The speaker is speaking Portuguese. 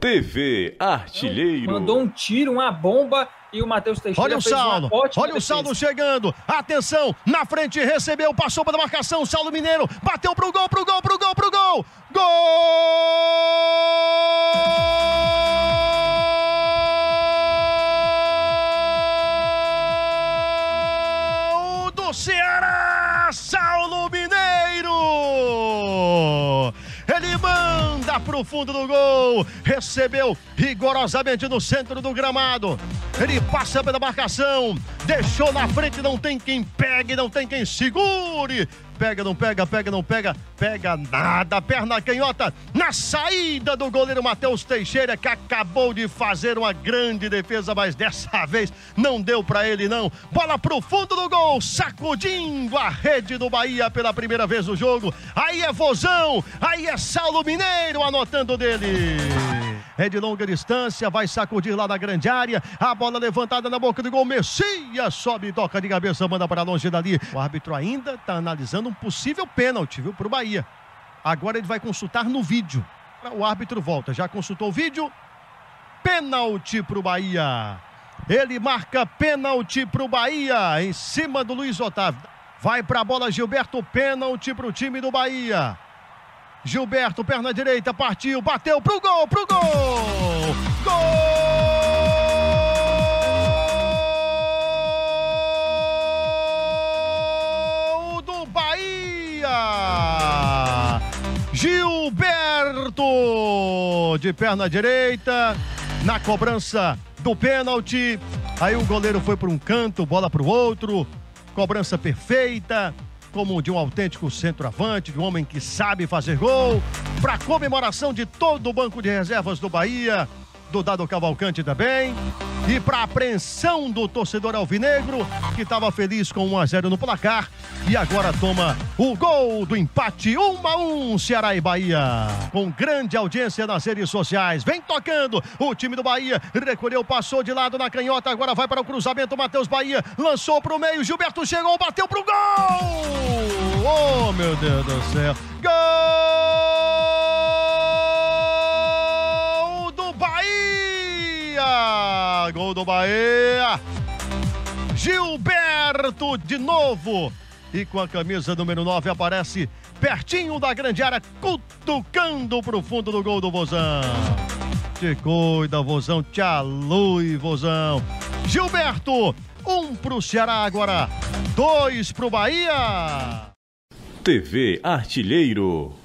TV Artilheiro. Mandou um tiro, uma bomba e o Matheus Teixeira fez uma ótima defesa. Olha o Saulo chegando. Atenção, na frente recebeu, passou para a marcação. Saulo Mineiro bateu pro gol. Gol do Ceará, Saulo Mineiro. Ele manda pro fundo do gol, recebeu rigorosamente no centro do gramado. Ele passa pela marcação, deixou na frente, não tem quem pegue, não tem quem segure. Pega, não pega, pega nada, perna canhota na saída do goleiro Matheus Teixeira, que acabou de fazer uma grande defesa, mas dessa vez não deu pra ele não. Bola pro fundo do gol, sacudindo a rede do Bahia pela primeira vez no jogo. Aí é Vozão, aí é Saulo Mineiro anotando dele. É de longa distância, vai sacudir lá na grande área, a bola levantada na boca do gol, Messias sobe, toca de cabeça, manda para longe dali. O árbitro ainda está analisando um possível pênalti, viu, para o Bahia. Agora ele vai consultar no vídeo. O árbitro volta, já consultou o vídeo. Pênalti para o Bahia. Ele marca pênalti para o Bahia, em cima do Luiz Otávio. Vai para a bola Gilberto, pênalti para o time do Bahia. Gilberto, perna direita, partiu, bateu pro gol! Gol do Bahia! Gilberto, de perna direita, na cobrança do pênalti. Aí o goleiro foi para um canto, bola para o outro, cobrança perfeita, como de um autêntico centroavante, de um homem que sabe fazer gol, para comemoração de todo o banco de reservas do Bahia, do Dado Cavalcante também, e para apreensão do torcedor alvinegro, que estava feliz com 1-0 no placar, e agora toma o gol do empate, 1-1, Ceará e Bahia, com grande audiência nas redes sociais. Vem tocando o time do Bahia, recolheu, passou de lado na canhota, agora vai para o cruzamento, Matheus Bahia, lançou para o meio, Gilberto chegou, bateu pro gol! Oh, meu Deus do céu! Gol do Bahia! Gol do Bahia! Gilberto de novo! E com a camisa número 9 aparece pertinho da grande área, cutucando pro fundo do gol do Vozão. Te cuida, Vozão, te alui, Vozão. Gilberto, 1 pro Ceará agora, 2 pro Bahia. TV Artilheiro.